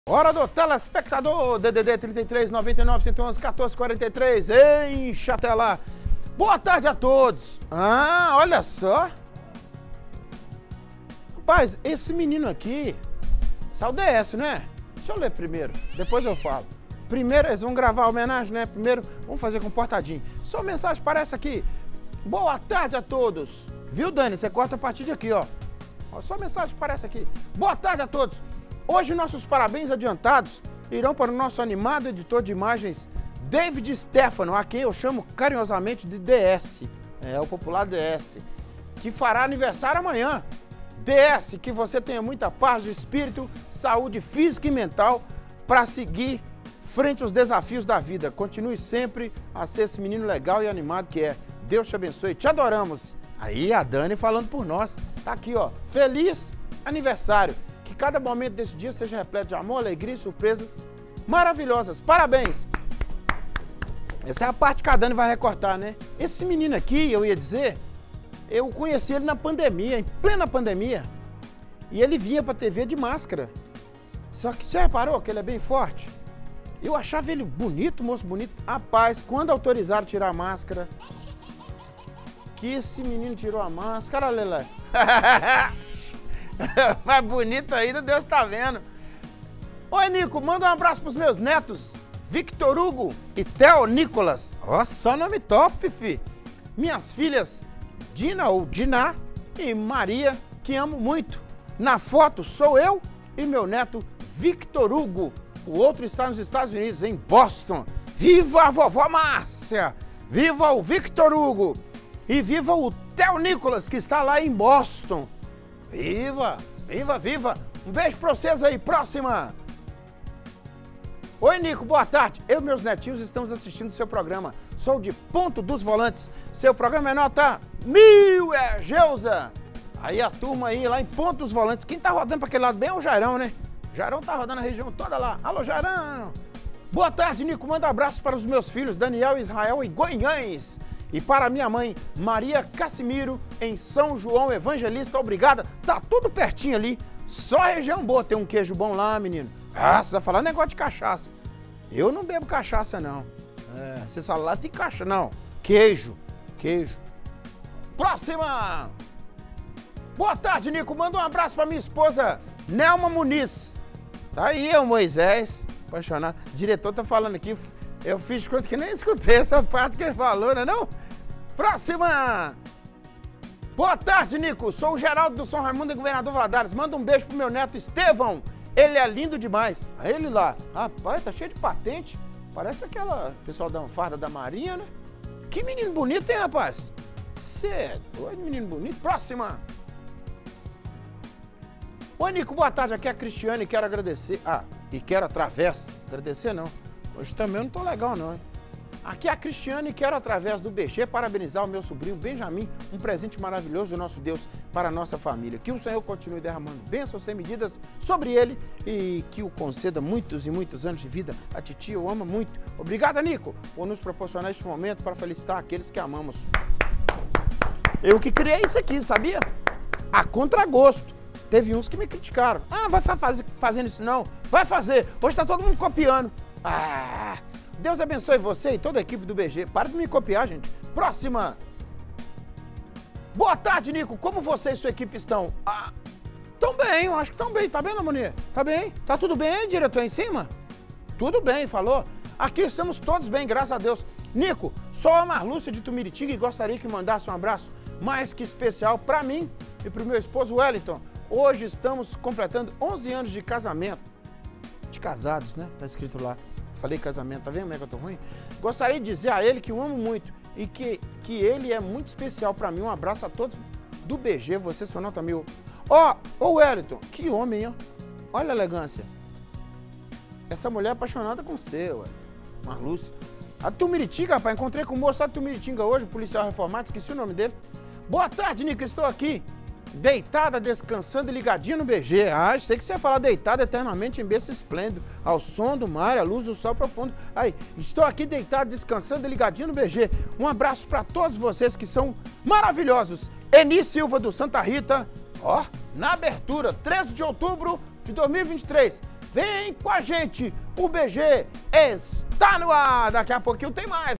Hora do telespectador, DDD 33 99 111 14 43, enche a tela. Boa tarde a todos. Olha só. Rapaz, esse menino aqui, esse é o DS, né? Deixa eu ler primeiro, depois eu falo. Primeiro eles vão gravar a homenagem, né? Primeiro vamos fazer comportadinho. Sua mensagem parece aqui. Boa tarde a todos. Viu, Dani? Você corta a partir de aqui, ó. Sua mensagem parece aqui. Boa tarde a todos. Hoje nossos parabéns adiantados irão para o nosso animado editor de imagens, David Stefano, a quem eu chamo carinhosamente de DS, o popular DS, que fará aniversário amanhã. DS, que você tenha muita paz de espírito, saúde física e mental para seguir frente aos desafios da vida. Continue sempre a ser esse menino legal e animado que é. Deus te abençoe, te adoramos. Aí a Dani falando por nós, tá aqui, ó, feliz aniversário. Que cada momento desse dia seja repleto de amor, alegria e surpresas maravilhosas. Parabéns! Essa é a parte que a Dani vai recortar, né? Esse menino aqui, eu ia dizer, eu conheci ele na pandemia, em plena pandemia. E ele vinha pra TV de máscara. Só que você reparou que ele é bem forte? Eu achava ele bonito, moço bonito. Rapaz, quando autorizaram tirar a máscara, que esse menino tirou a máscara, Lelé. Mais bonito ainda, Deus tá vendo. Oi, Nico, manda um abraço pros meus netos, Victor Hugo e Theo Nicolas. Ó, só nome top, fi. Minhas filhas, Dina ou Diná e Maria, que amo muito. Na foto sou eu e meu neto Victor Hugo. O outro está nos Estados Unidos, em Boston. Viva a vovó Márcia! Viva o Victor Hugo! E viva o Theo Nicolas, que está lá em Boston. Viva! Viva, viva! Um beijo pra vocês aí, próxima! Oi, Nico, boa tarde. Eu e meus netinhos estamos assistindo o seu programa. Sou de Ponto dos Volantes. Seu programa é nota 1000, Geusa! Aí a turma aí, lá em Ponto dos Volantes. Quem tá rodando pra aquele lado bem é o Jairão, né? Jairão tá rodando a região toda lá. Alô, Jairão! Boa tarde, Nico. Manda abraços para os meus filhos, Daniel, Israel e Goiães. E para minha mãe, Maria Cassimiro, em São João Evangelista, obrigada. Tá tudo pertinho ali, só região boa. Tem um queijo bom lá, menino. Você vai falar negócio de cachaça. Eu não bebo cachaça, não. Você fala lá, tem cachaça, não. Queijo, queijo. Próxima! Boa tarde, Nico. Manda um abraço para minha esposa, Nelma Muniz. Tá aí, o Moisés, apaixonado. O diretor tá falando aqui, eu fiz conta que nem escutei essa parte que ele falou, né não? Próxima! Boa tarde, Nico. Sou o Geraldo do São Raimundo e Governador Valadares. Manda um beijo pro meu neto Estevão. Ele é lindo demais. Ele lá. Rapaz, tá cheio de patente. Parece aquela pessoal da farda da Marinha, né? Que menino bonito, hein, rapaz? Cê é doido, menino bonito. Próxima! Oi, Nico, boa tarde. Aqui é a Cristiane e quero agradecer. E quero através. Agradecer não. Hoje também eu não tô legal, não, hein? Aqui é a Cristiane e quero, através do BG, parabenizar o meu sobrinho Benjamin, um presente maravilhoso do nosso Deus para a nossa família. Que o Senhor continue derramando bênçãos sem medidas sobre ele e que o conceda muitos e muitos anos de vida. A titia eu amo muito. Obrigada, Nico, por nos proporcionar este momento para felicitar aqueles que amamos. Eu que criei isso aqui, sabia? A contragosto. Teve uns que me criticaram. Vai fazendo isso não? Vai fazer. Hoje tá todo mundo copiando. Deus abençoe você e toda a equipe do BG. Para de me copiar, gente. Próxima. Boa tarde, Nico. Como você e sua equipe estão? Tão bem, eu acho que estão bem. Tá bem, Lamonia? Tá bem? Tá tudo bem, diretor, em cima? Tudo bem, falou. Aqui estamos todos bem, graças a Deus. Nico, sou a Marlúcia de Tumiritiga e gostaria que mandasse um abraço mais que especial para mim e para o meu esposo Wellington. Hoje estamos completando 11 anos de casamento. De casados, né? Tá escrito lá. Falei casamento, tá vendo como é que eu tô ruim? Gostaria de dizer a ele que o amo muito e que ele é muito especial pra mim. Um abraço a todos do BG, vocês são nota 1000. Ô Wellington, que homem, ó. Olha a elegância. Essa mulher é apaixonada com você, ué. Marlúcia. A Tumiritiga, rapaz, encontrei com o moço lá de Tumiritiga hoje, policial reformado, esqueci o nome dele. Boa tarde, Nico, estou aqui. Deitada, descansando e ligadinho no BG. Sei que você ia falar deitada eternamente em berço esplêndido, ao som do mar, à luz do sol profundo. Aí, estou aqui deitado, descansando e ligadinho no BG. Um abraço para todos vocês que são maravilhosos. Eni Silva do Santa Rita, na abertura, 13 de outubro de 2023. Vem com a gente, o BG está no ar. Daqui a pouquinho tem mais.